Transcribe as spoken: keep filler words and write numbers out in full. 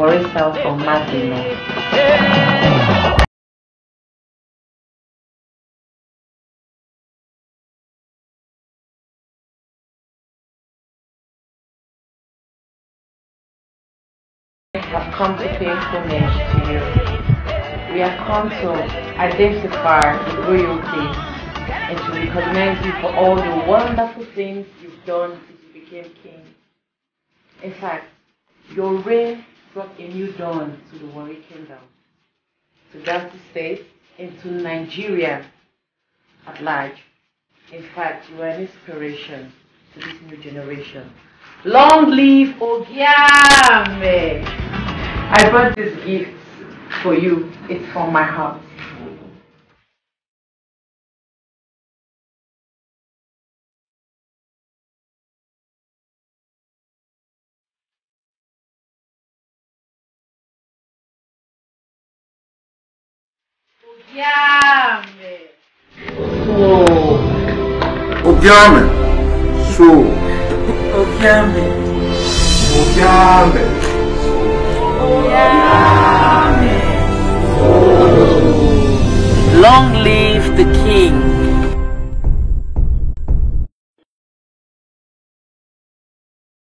Warri style from Madino. Have come to pay homage to you. We have come to identify the royalty and to recognize you for all the wonderful things you've done since you became king. In fact, your reign brought a new dawn to the Warri Kingdom, to Delta State, and to Nigeria at large. In fact, you are an inspiration to this new generation. Long live Ogiame! I brought this gift for you. It's from my heart. Ogiame! So. Ogiame! So. Ogiame! Ogiame! Long live